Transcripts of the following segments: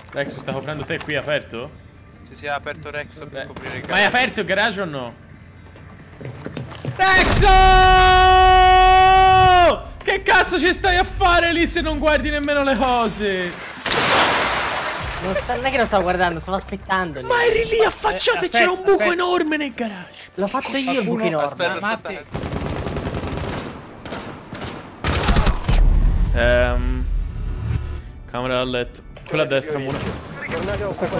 Rex sta coprendo te qui aperto? Se si è aperto Rex per coprire il garage. Ma è aperto il garage o no? Rexo! Che cazzo ci stai a fare lì se non guardi nemmeno le cose? Non è che lo stavo guardando, stavo aspettando. Ma eri lì affacciato e c'era un buco enorme nel garage. L'ho fatto io il buco enorme. Aspetta. Camera da letto. Quella a destra, muro. Ma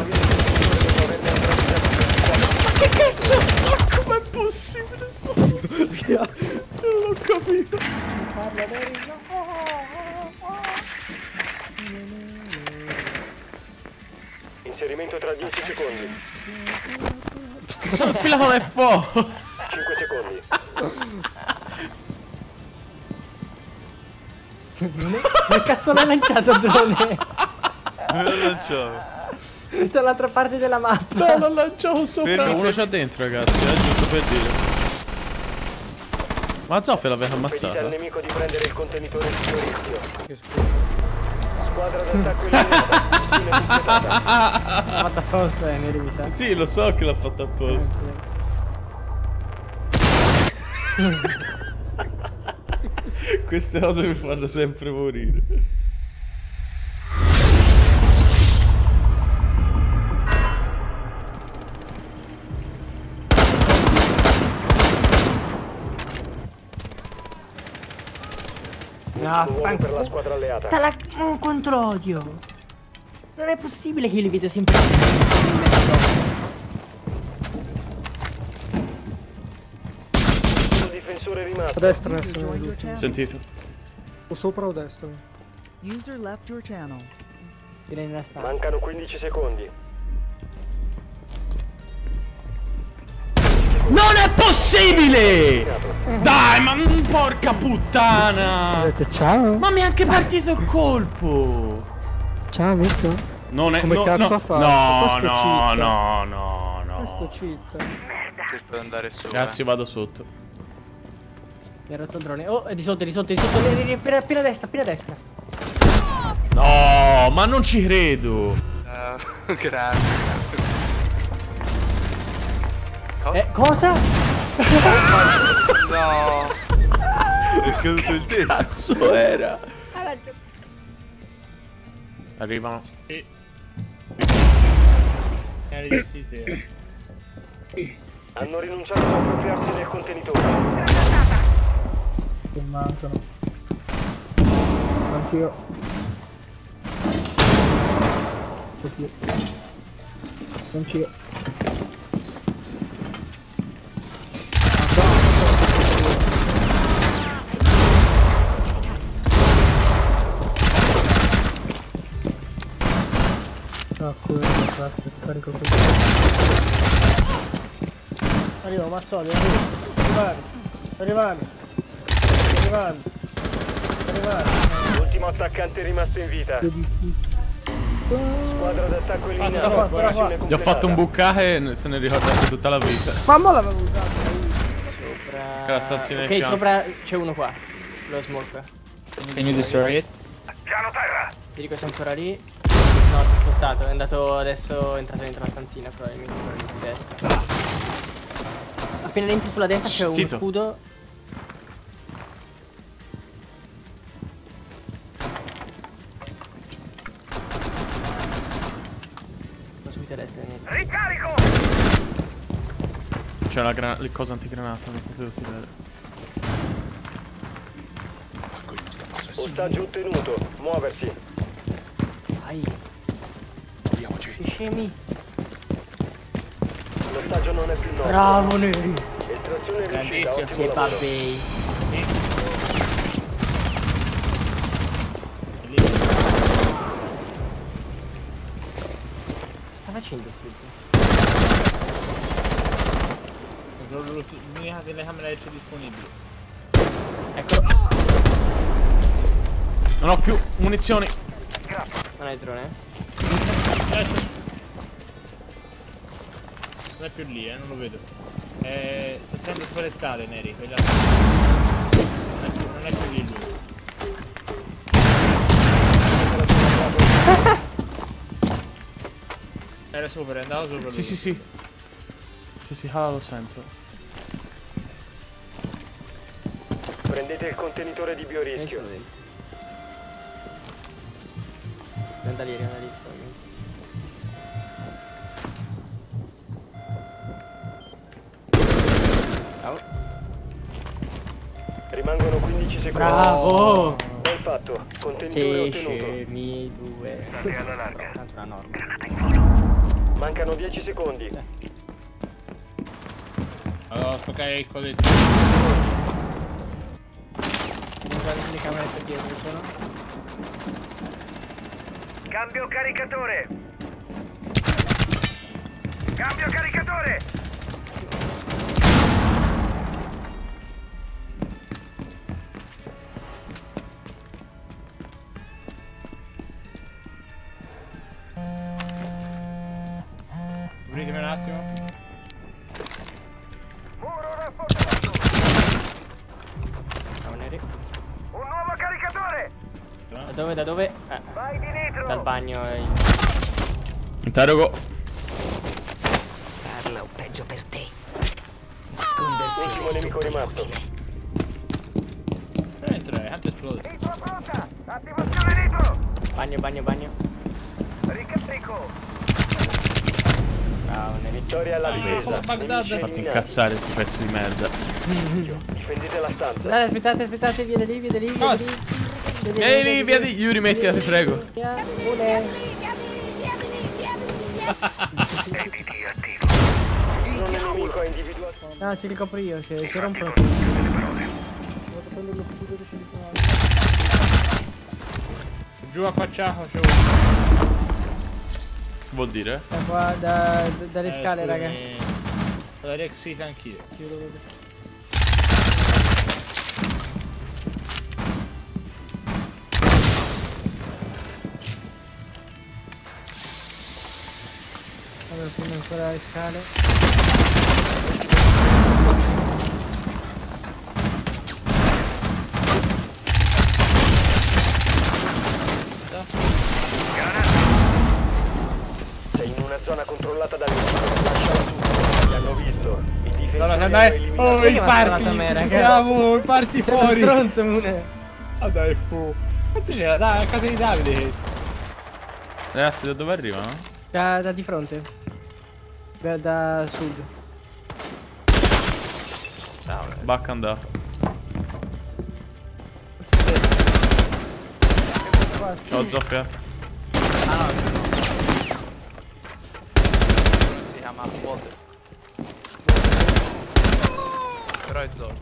che cazzo? Ma com'è possibile sto cosa? Non l'ho capito. Inserimento tra 10 secondi. Sono infilato nel fuoco. 5 secondi. Che cazzo l'hai lanciato il drone? Dove lo lanciavo? Dall'altra parte della mappa. No, l'ho lanciato sopra. Fermi, Uno c'ha dentro, ragazzi, giusto per dire. Ma Zoffia l'aveva Impedite al ammazzata. nemico di prendere il contenitore di rischio. Squadra d'attacco in linea. L'ho fatto apposta, Neri, mi sa. Sì, lo so che l'ha fatto apposta. Queste cose mi fanno sempre morire. Uomo per la squadra alleata. Quanto l'odio. Non è possibile che io li vedo sempre in mezzo. Un difensore rimasto. A destra adesso. Sentito? O sopra o destra? User left your channel. Direi nella stanza. Mancano 15 secondi. Non è possibile! Dai, ma porca puttana! Vedete, ciao. Ma mi è anche partito il colpo! Ciao amico. Non è... Come no, cazzo no, ha fatto? no, Questo no, cheat. no, no, no. Questo cheat. Cerco di andare su. Ragazzi, vado sotto. Mi ha rotto il drone. Oh, è di sotto, appena a destra. No, ma non ci credo. Grazie. Cosa? No. È caduto il tetto. Cazzo era? Arrivano. Hanno rinunciato ad appropriarsi del contenitore. Che mancano. Anch'io. Anch'io. Carico così. Arrivo, Mazzoli, arrivami. Ultimo attaccante rimasto in vita. Squadra d'attacco in linea. Gli ho fatto un buccaje e se ne ricorda anche tutta la vita. Mamma l'avevo usato. Sopra. Che la stazione ok, di fianco. sopra c'è uno qua. Lo smoke. Can you destroy it? Piano terra. Ti dico se è ancora lì. No, si è spostato, è andato adesso, è entrato dentro la stantina probabilmente di destra. Appena entri sulla destra c'è uno scudo. Non subito a destra, niente. Ricarico. C'è la cosa antigranata, non potevo tirare. Ostaggio ottenuto. Muoversi. Vai. Scemi. L'ostaggio non è più nostro. Bravo Neri. Estrazione riuscita. Ottimo Che lavoro. babbei. Sta facendo L'unica telecamera che c'è disponibile. Ecco. Non ho più munizioni. Non hai drone? Non è più lì, non lo vedo. Sta sempre sulle le scale, Neri. Quella... Non è più lì lui. Era sopra, è andato sopra. Sì, lui. sì. Sì, lo sento. Prendete il contenitore di biorischio. Anda lì, probabilmente. Rimangono 15 secondi. Bravo! Ben fatto. Contenitore Che ottenuto. scemi due. alla larga. Tanto una norma. Mancano 10 secondi. Allora, toccare il codeggio. Non guardi le camere per dietro sono. Cambio caricatore. Cambio caricatore. Apritemi un attimo. Muro rafforzato. Ciao Neri. Un nuovo caricatore. Da dove? Da dove? Vai di nitro. Dal bagno e... Interrogo. Parla o peggio per te. Ultimo nemico rimasto. Entra, tanto esplode. Nitro pronta. Attivazione nitro. Bagno. Ricarico. Bravo Neri. Vittoria alla difesa. Baghdad. Nemici Fatti eliminati. incazzare sti pezzi di merda. Difendete la stanza. Dai, aspettate, via da lì. Vieni Vieni, via di... Yuri, mettila, ti prego. Un nemico ha individuato. No, ci ricopro io, se rompono. Vado a prendere lo scudo che ci dicono. Giù affacciato, c'è uno. Vuol dire? Da qua, dalle scale, raga. La Rexita anch'io. Io lo vedo. Allora, prima ancora le scale. Sei in una zona controllata dal nemico. Lasciala subito. Ti hanno visto. I difensori Allora, hanno dai. eliminato. Oh, il Perché mi ha party. sparato a me, raga? Andiamo, il party fuori. Stronzo, Mune. Ah, dai, fu. Cazzo c'era, dai, a casa di Davide questo. Ragazzi, da dove arrivano? Da di fronte. Da sud. Back and up. Ciao Zoffia. Si chiama Water. Però è Zoro.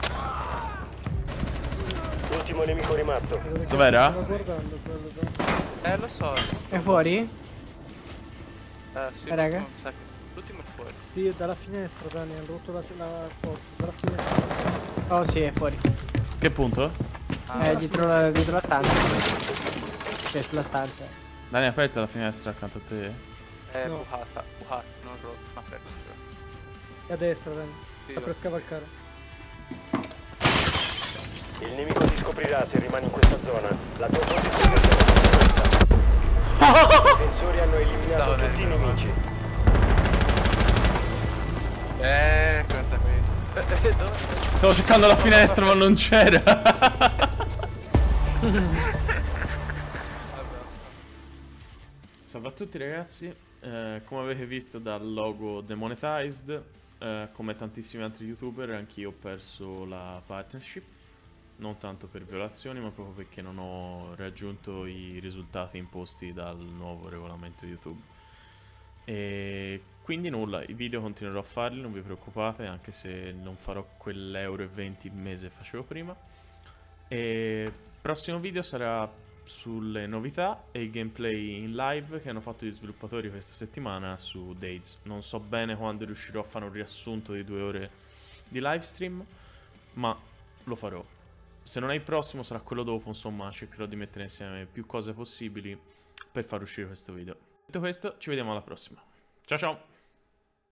Ultimo nemico rimasto. Dov'era? Stavo guardando quello da... Lo so. È fuori? Sì, Raga? l'ultimo è fuori. Sì, è dalla finestra, Dani, hanno rotto la porta. Dalla finestra. Oh sì, è fuori. Che punto? Dietro la stanza. Cioè, sulla stanza. Dani, aperta la finestra accanto a te. No. Buhata, non rotto, ma aperto. È a destra, Dani. Sì, Sta lo per so. scavalcare. Il nemico ti scoprirà se rimani in questa zona. La tua posizione è stata coperta. I difensori hanno eliminato Stavo tutti i nel- nemici. Guarda questo. Dove? Stavo cercando la finestra ma non c'era. Salve a tutti ragazzi, come avete visto dal logo demonetized, come tantissimi altri youtuber anch'io ho perso la partnership, non tanto per violazioni ma proprio perché non ho raggiunto i risultati imposti dal nuovo regolamento YouTube. E quindi nulla, i video continuerò a farli, non vi preoccupate, anche se non farò quell'euro e 20 il mese che facevo prima. E il prossimo video sarà sulle novità e i gameplay in live che hanno fatto gli sviluppatori questa settimana su Days. Non so bene quando riuscirò a fare un riassunto di 2 ore di live stream, ma lo farò. Se non è il prossimo sarà quello dopo, insomma cercherò di mettere insieme più cose possibili per far uscire questo video. Detto questo, ci vediamo alla prossima. Ciao ciao!